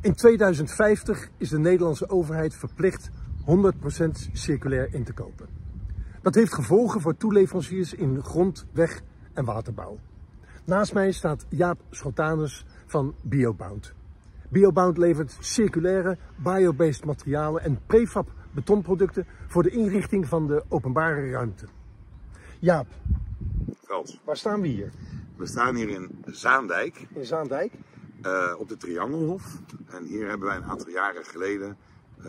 In 2050 is de Nederlandse overheid verplicht 100% circulair in te kopen. Dat heeft gevolgen voor toeleveranciers in grond, weg en waterbouw. Naast mij staat Jaap Schotanus van BioBound. BioBound levert circulaire, biobased materialen en prefab betonproducten voor de inrichting van de openbare ruimte. Jaap, Frans, waar staan we hier? we staan hier in Zaandijk, In Zaandijk. op de Triangelhof. En hier hebben wij een aantal jaren geleden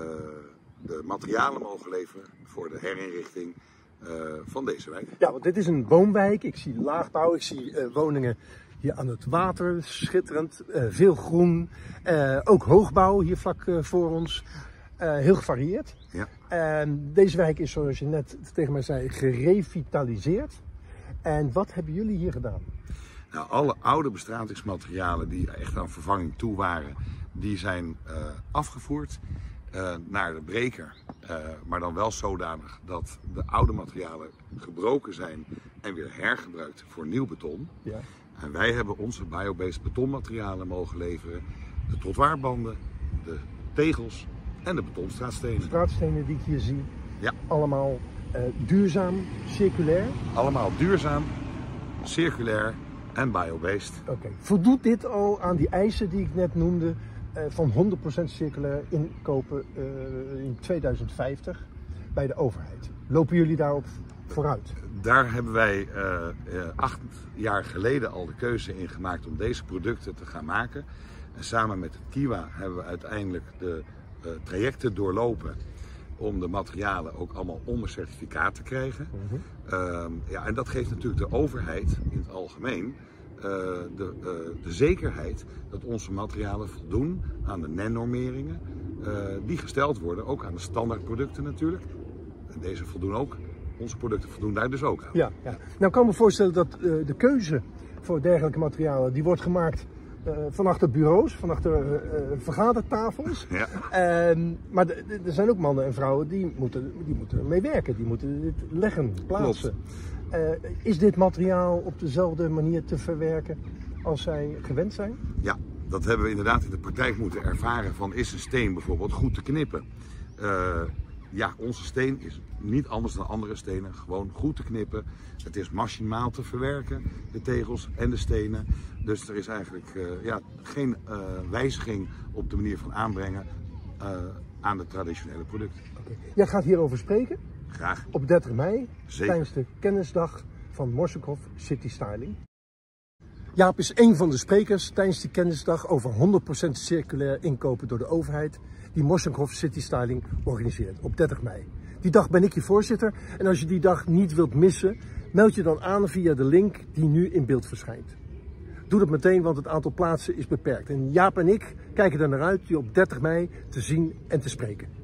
de materialen mogen leveren voor de herinrichting van deze wijk. Ja, want dit is een woonwijk. Ik zie laagbouw, ik zie woningen hier aan het water, schitterend, veel groen. Ook hoogbouw hier vlak voor ons, heel gevarieerd. Ja. En deze wijk is, zoals je net tegen mij zei, gerevitaliseerd. En wat hebben jullie hier gedaan? Nou, alle oude bestratingsmaterialen die echt aan vervanging toe waren, die zijn afgevoerd naar de breker. Maar dan wel zodanig dat de oude materialen gebroken zijn en weer hergebruikt voor nieuw beton. Ja. En wij hebben onze biobased betonmaterialen mogen leveren. De trottoirbanden, de tegels en de betonstraatstenen. Straatstenen die ik hier zie, Ja, allemaal duurzaam, circulair. allemaal duurzaam, circulair en biobased. Oké. Voldoet dit al aan die eisen die ik net noemde van 100% circulair inkopen in 2050 bij de overheid? Lopen jullie daarop vooruit? Daar hebben wij 8 jaar geleden al de keuze in gemaakt om deze producten te gaan maken. En samen met het Kiwa hebben we uiteindelijk de trajecten doorlopen om de materialen ook allemaal onder certificaat te krijgen. Ja, en dat geeft natuurlijk de overheid in het algemeen de zekerheid dat onze materialen voldoen aan de NEN-normeringen die gesteld worden, ook aan de standaardproducten natuurlijk. En deze voldoen ook. Onze producten voldoen daar dus ook aan. Ja, ja. Nou, ik kan me voorstellen dat de keuze voor dergelijke materialen die wordt gemaakt van achter bureaus, van achter vergadertafels. Ja. Maar er zijn ook mannen en vrouwen die moeten ermee werken, die moeten dit leggen, plaatsen. Is dit materiaal op dezelfde manier te verwerken als zij gewend zijn? Ja, dat hebben we inderdaad in de praktijk moeten ervaren van is een steen bijvoorbeeld goed te knippen. Ja, onze steen is niet anders dan andere stenen, gewoon goed te knippen. Het is machimaal te verwerken, de tegels en de stenen. Dus er is eigenlijk geen wijziging op de manier van aanbrengen aan de traditionele producten. Okay. Jij gaat hierover spreken Graag. op 30 mei Zeker. tijdens de kennisdag van Morshoekhof City Styling. Jaap is een van de sprekers tijdens die kennisdag over 100% circulair inkopen door de overheid die Morshoekhof City Styling organiseert op 30 mei. Die dag ben ik je voorzitter en als je die dag niet wilt missen, meld je dan aan via de link die nu in beeld verschijnt. Doe dat meteen, want het aantal plaatsen is beperkt. En Jaap en ik kijken er naar uit je op 30 mei te zien en te spreken.